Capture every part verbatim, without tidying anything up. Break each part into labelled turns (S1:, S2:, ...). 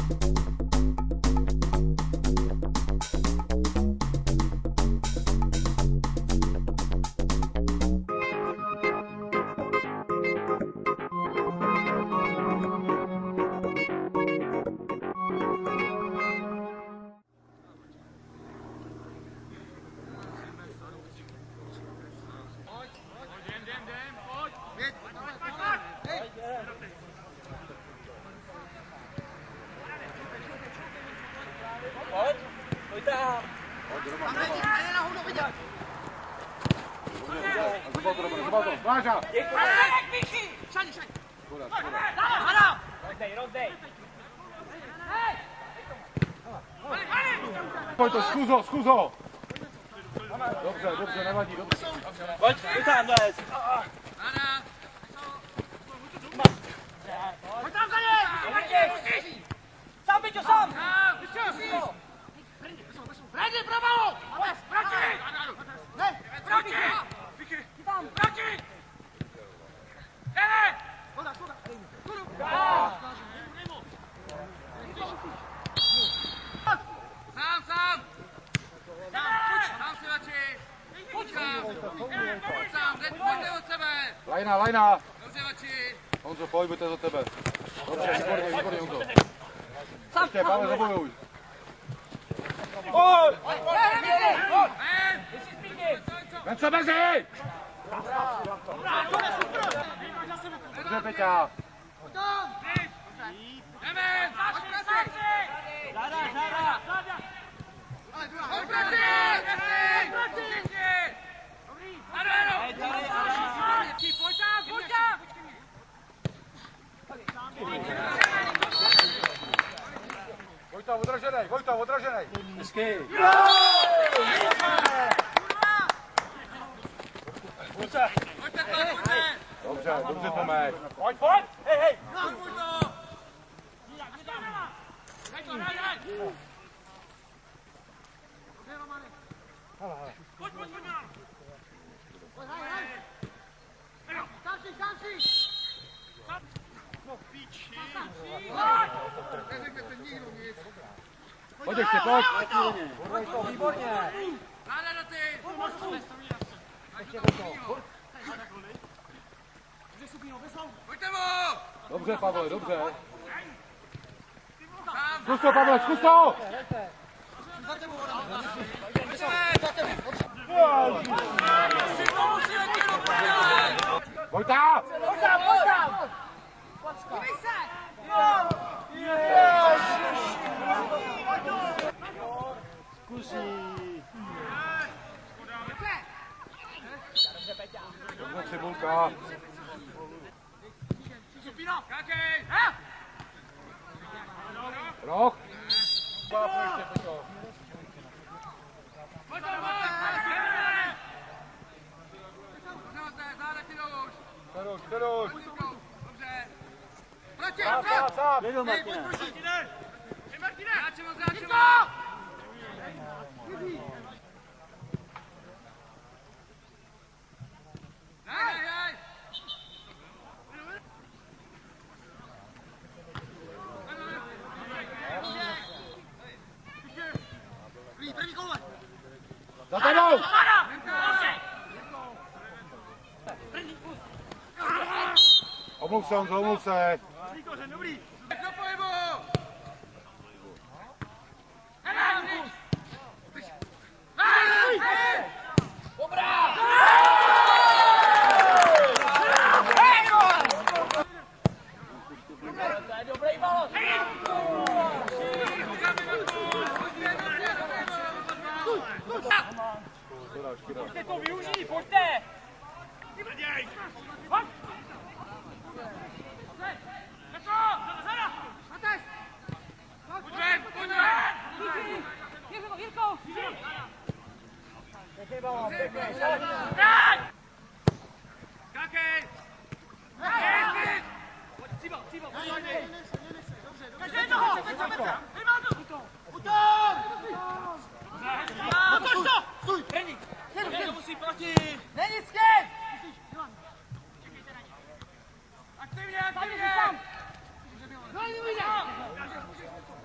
S1: Váža! Pojď to, zkus ho, zkus ho! Dobře, dobře, nevadí, dobře.
S2: Pojď, pojď tam, dojez!
S3: Pojď tam za něj!
S2: Sám, Peťo, sám!
S3: Brady, pro malu! Proti! Ne, proti! Proti! Ne! Voda, voda! Sám, sám! Sám si radši! Pojď sám! Pojď sám, pojďte od sebe!
S1: Lajna, lajna!
S3: Dobře, radši!
S1: Honzo, pojď, buďte za tebe. Dobře, výborně, výborně, Honzo. Ještě, Pavel, zabojuj.
S2: Pojď!
S1: Ven co mezi! Dobře, Peťa.
S3: Jdeme!
S2: Záda, záda!
S3: Pojď proti! Dobrý! Pojď tam, pojď tam!
S1: Vojta, odraženej, Vojta, odraženej.
S2: Hezky.
S3: Pojďte, pojďte!
S1: Dobře, dobře, Tomek.
S2: Pojď, pojď! Hej, hej!
S3: Pojď to! Dej to, dej, dej! Pojď, pojď, pojď! Pojď, hej, hej! Stanči, stanči! No, píči! Neřeknete nikdo nic!
S1: Pojď ještě, pojď.
S2: Výborně!
S3: Ráda do ty! Pojďte mu!
S1: Dobře, Pavle, dobře. Zkus to, Pavle, zkus to! Vojta!
S2: Pojď tam, pojď tam! Zkusí!
S1: Dobře, Cibulka.
S3: Kákej!
S1: Roh.
S3: Pojď tam, pojď! Záda ti do už!
S1: Seduš, seduš.
S3: Dobře! Proti!
S1: Sám, sám, sám.
S2: Jdu,
S3: Hej,
S2: Martine!
S3: pojď proti! Hej, Martine! Zráčevo, zráčevo! Hej, hej, hej! První koule!
S1: Za tebou! Omluv se, Honzo, omluv se.
S3: Dobrý! Do pohybu! Dobrá!
S2: To je dobrý balon! Pojďte to využít, pojďte!
S3: Pojď! Pojď ven!
S2: Jirko! Pěkný balon, pěkný!
S3: Kákej! Pojď, Cibo, Cibo! Každý jednoho! Útok! Otoč to! Stůj! Brni! Někdo musí proti!
S2: Není stěn!
S3: Aktivně, aktivně!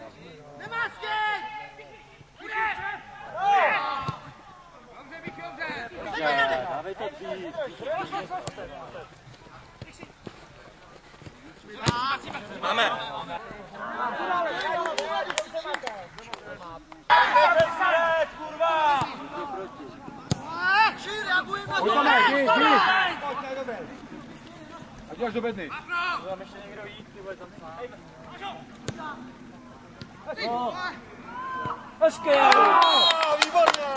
S3: Máme. Kurva!
S1: Pojď tam, jdi, jdi! A děláš do bedny.
S2: Hezky!
S3: Výborně!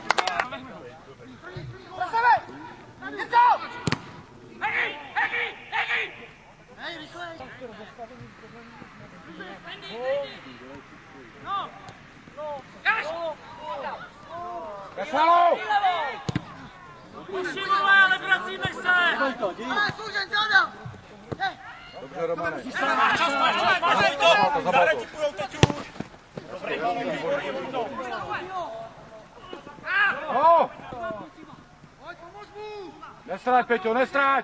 S1: Veselo!
S3: Musíme, ale vracíme se!
S1: Dobře, Romane.
S3: Máš to! Zaretipujou teď už!
S1: No! Nestrať, Peťo, nestrať!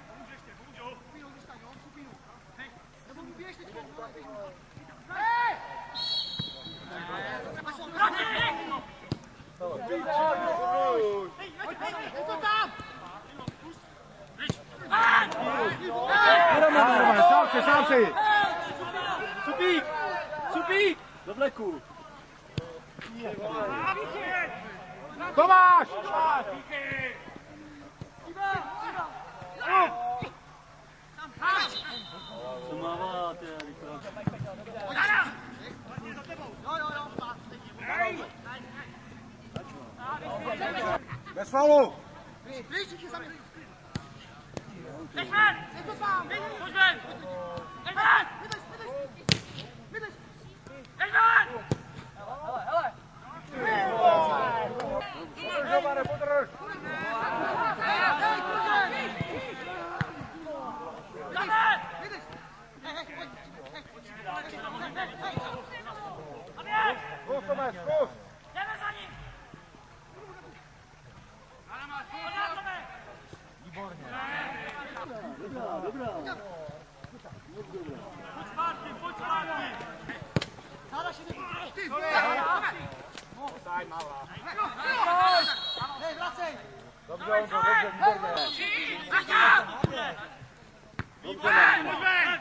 S1: Romane, sám si, sám si!
S2: Supík! Supík! Do vleku!
S1: Tomáš!
S2: Co mává, ty rychle?
S1: Bez faulu! Romane, podrž! Zkus, Tomáš, zkus! Výborně.
S2: Dobrá, dobrá.
S3: Pojď zpátky, pojď zpátky!
S1: Dobře, Honzo, dobře, výborně.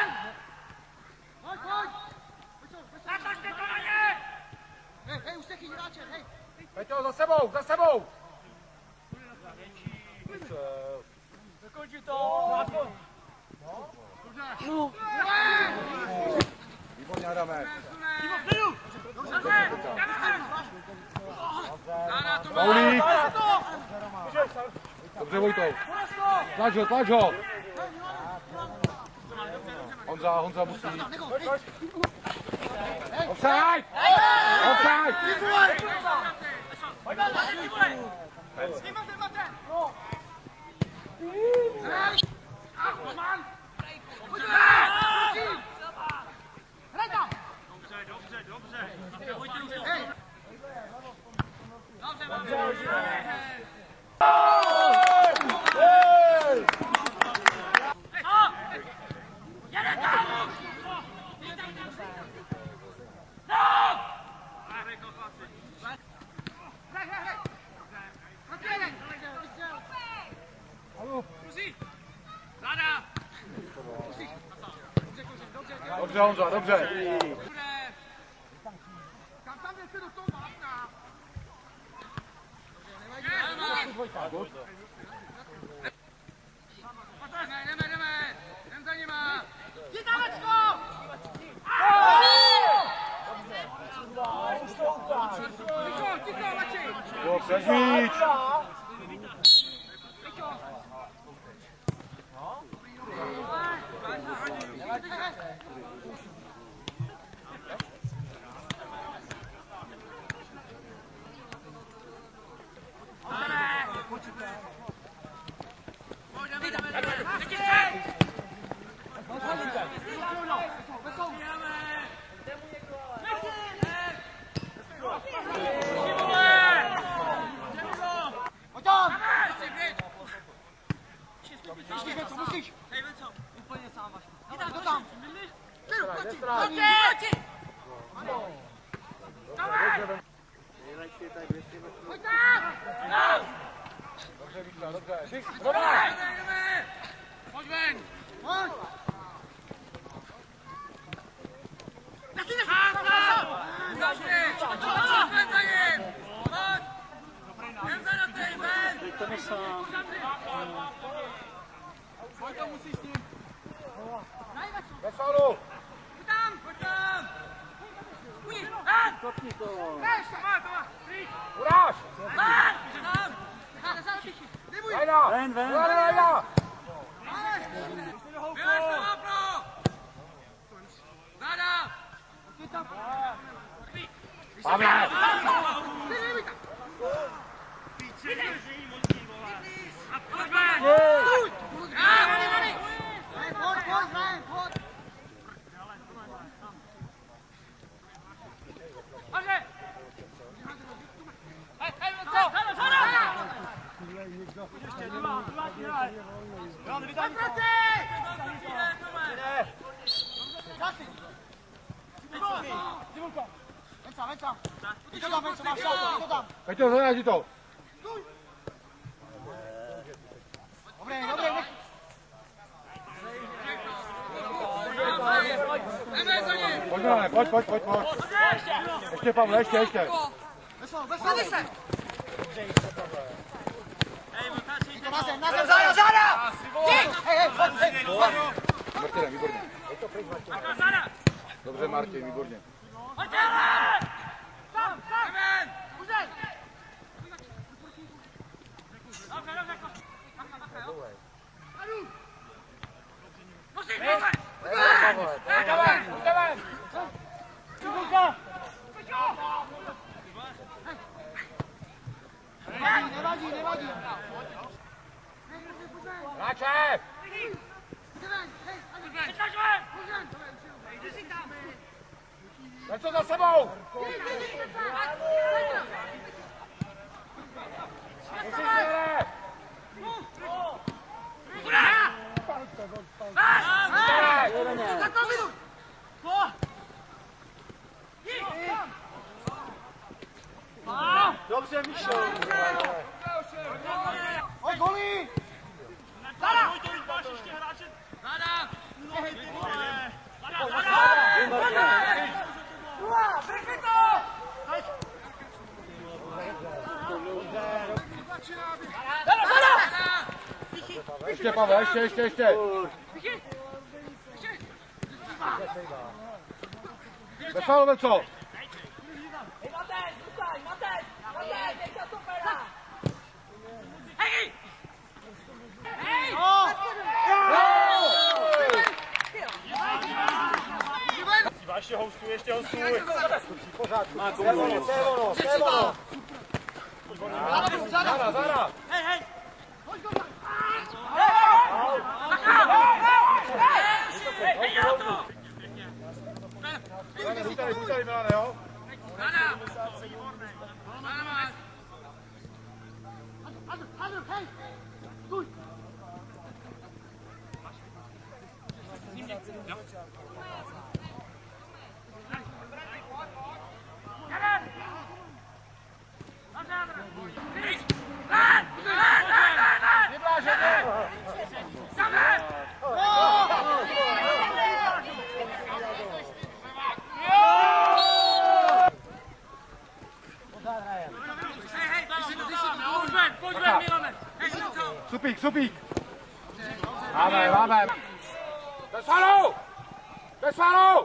S1: Peťo, za sebou, za sebou!
S2: Dokončí to! No.
S1: Výborně, Adame. Paulík! Dobře, Vojto. Tlač ho, tlač ho! Honza, Honza musí. Offside! Offside!
S3: Dobře, dobře, dobře.
S1: Dobře, Honzo, dobře.
S3: Jdeme, jdeme, jdem za nima.
S1: Jo, přes míč. Dobře, Vítka, dobře.
S4: Pojď ven! Pojď!
S2: Dejte mi sám.
S1: Pojď to musíš s ním. Bez faulu.
S4: Pojď tam, pojď tam!
S2: Kopni to.
S1: Uráž! Lajna!
S2: Ven, ven.
S1: Lajna, Lajna!
S4: Vylez to vápno! Záda!
S1: Pavle!
S4: Pojď ven!
S2: Jej.
S4: Pojď, pojď, ven, pojď! Hej, hej, co?
S1: Peťo, zaráží to. Pojď, Milane, pojď, pojď, pojď, pojď. Ještě, Pavle, ještě, ještě. Martina, výborně. Dobře, Martin, výborně.
S4: Nevadí, nevadí.
S1: Hráče! Něco za sebou!
S2: Dobře, Míšo.
S4: Pojď, golí!
S3: Zada! Máš ještě hráče?
S4: Zada!
S1: Ještě, Pavle, ještě, ještě, ještě. Bez faulu, co?
S3: Ještě hostuj, ještě hostuj.
S2: Má golu.
S1: Zara, Zara.
S4: Hej, hej!
S1: Zůstali, zůstali, Milane, jo? Supík, supík. Máme, máme. Bez falu! Bez falu!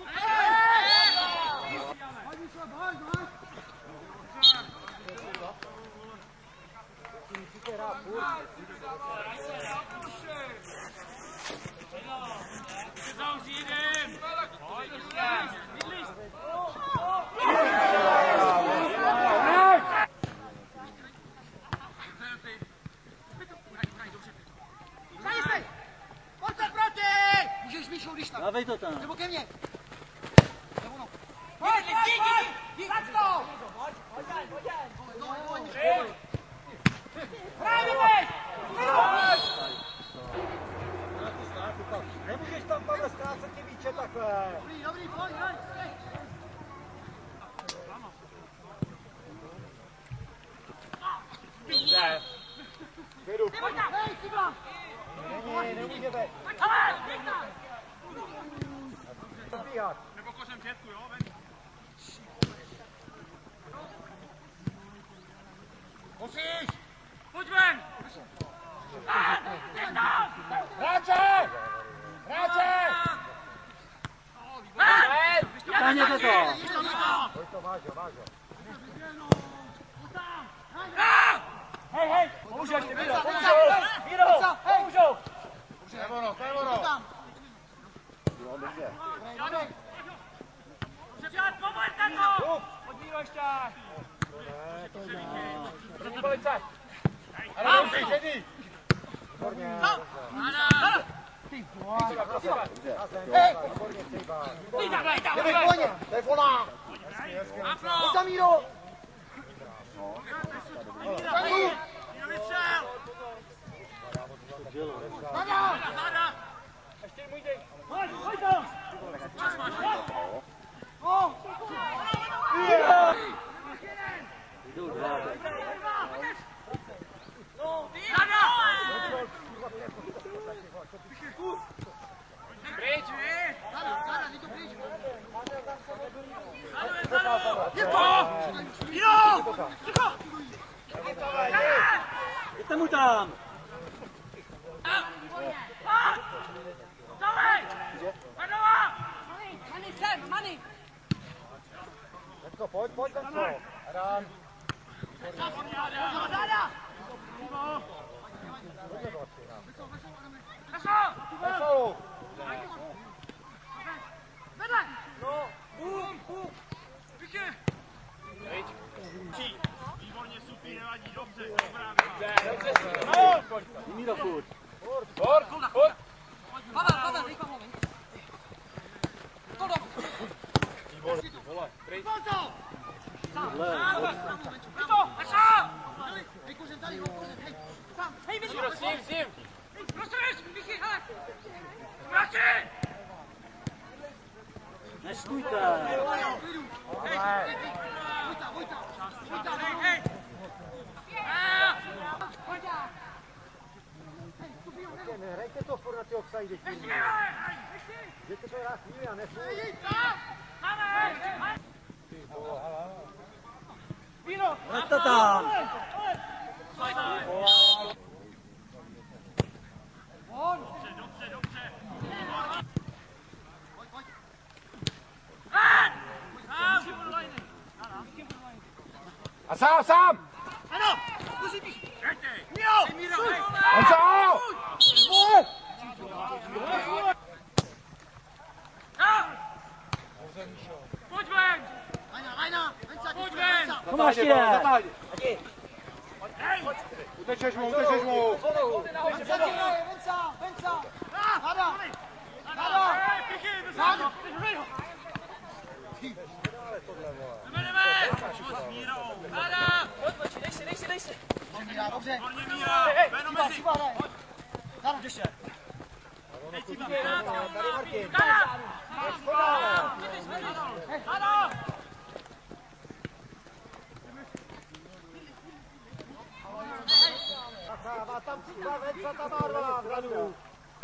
S2: Dávej to tam.
S4: Nebo ke mně. Pojď, jdi, jdi, jdi, zač to! Právě!
S2: Nemůžeš tam, Pavle, ztrácet ty míče takhle.
S4: Dobrý, dobrý, pojď, hraj!
S1: Dobře.
S2: Nemůžeme. Zabíhat.
S3: Nebo kořem pětku, jo? Ven.
S4: Musíš! Pojď ven!
S3: Hráče! Hráče!
S2: Stáhněte to.
S1: Pojď to, máš ho, máš ho.
S2: Hej, hej. Pomůžu ještě, Míro. Pomůžu. Míro. Pomůžu.
S1: To je ono, to je ono.
S4: Jo, dobře. Přepřát, pomožte to!
S2: Pojď Míro ještě.
S1: První policaj. Ano, musíš, jedný.
S2: Výborně.
S1: Ty
S2: Hej.
S1: výborně, Cejba.
S4: Jdi tam, jdi tam,
S2: Jdeme koně. To je ona. Pojď tam, Míro.
S4: Ještě můj dej. Pojď, pojď tam! Čas máš. Pryč! Je to! Jo! Ticho!
S2: Jděte mu tam.
S4: Dawaj! Padova! Mani, sem, mani!
S1: Venco, pojď, pojď, Venco. Hrám.
S4: Záda!
S1: Venco.
S4: Vedle! No! Bum, bum! Pěkně!
S3: Výborně, super, nevadí, dobře, dobrá.
S2: Míro furt.
S1: Furt, furt.
S4: Pavel, Pavel, rychle moment. Koldo!
S1: Vole, pryč.
S4: Rychle! Aša! Hej, kořen tady, kořen, hej! Tam, hej, vidíš!
S1: S ním, s ním.
S4: Prostoreš, Michy, hele! Vrati!
S2: Nestůjte.
S4: Hej, hej, hej! Vojta, Vojta! Vojta, hej, hej! Vojta!
S2: Nehrajte to furt na ty offside. Jděte to hrát chvíli a nefůj. Vraťte tam.
S3: Dobře, dobře.
S1: A sám, sám.
S4: Ano! Zkusí bych!
S3: Hejtej!
S4: Míro! Míro, hej!
S1: Venco.
S4: Pojď ven! Vajna, Vajna! Pojď ven!
S2: Tomáš je.
S1: Zatáhni. Utečeš mu, utečeš mu.
S2: Venca, Venca, Venca. Hada. Hada.
S4: Zádu!
S3: Jdeme, jdeme! Pojď, Míro!
S4: Záda! Pojď, pojď, dej si, dej si, dej si!
S2: Dobře.
S3: Výborně, Míra! Jméno mezi!
S2: Šiba, ne. Hada. Ještě.
S3: Teď si
S2: Tady Martin.
S4: Záda! Záda!
S2: Má tam cíkla Venca, tam má dva vzadu.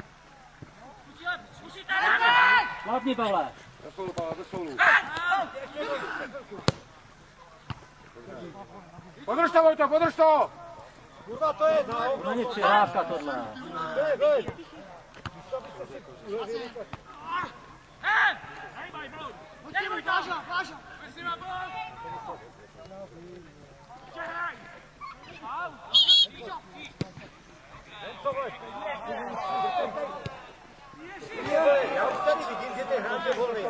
S4: Zkusíte ven!
S2: Hlavně, Pavle.
S1: Do stolu, Pavel, do stolu. Podrž to, Vojto, podrž to.
S2: Kurva, to je, no. To není přihrávka tohle. Hej, hej.
S4: Hej! Dej můj Váža, Váža!
S2: Já už tady vidím, že ty hráče volný.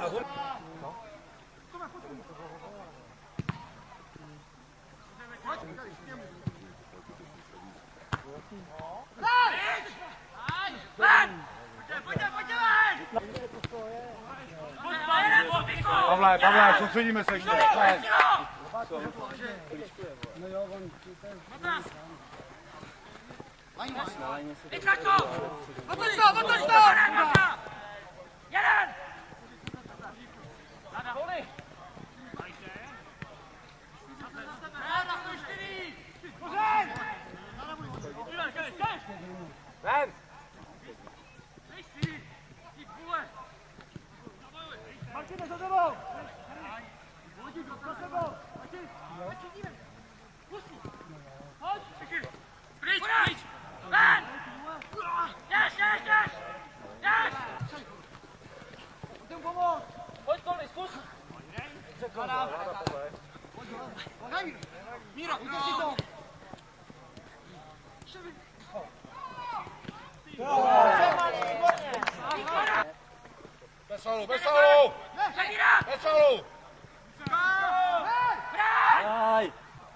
S1: Pavle, Pavle, soustředíme se ještě.
S4: Otoč to, otoč to! Jeden!
S1: Ven!
S2: Martine, za tebou! Za sebou! Hoď!
S4: Pryč, pryč! Ven! Jdeš, jdeš, jdeš! Jdeš!
S2: Pojďme pomoct!
S4: Pojď, Kolny, zkus!
S2: Míro, uděl si to!
S1: Bez faulu, bez faulu!
S4: Zavírat!
S1: Bez faulu!
S2: Daj!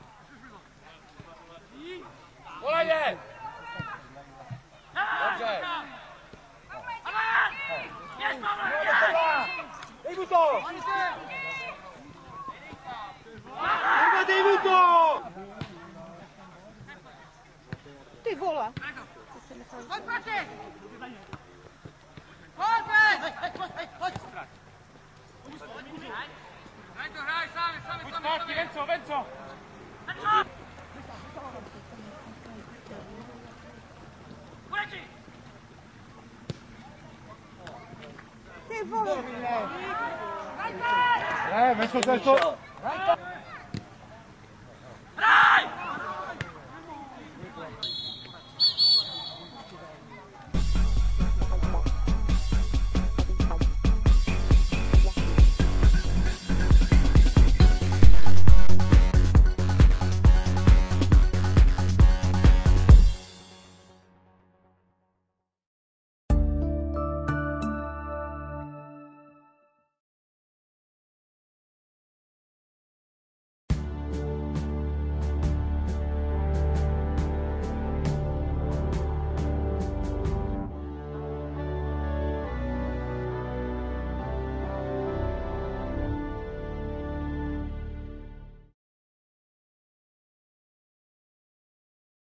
S1: Volejte! Dobře!
S4: Amen! Běž, Pavle, běž!
S2: Dej mu to! Kurva, dej mu to!
S5: Ty vole.
S4: Pojď, proti! Pojď, pojď! Pojď, pojď! Hraj to, hraj, sami, sami, sami, sami!
S3: Venco, Venco!
S4: Venco! Pojď!
S5: Ty vole.
S1: Ne, Venco, to je to!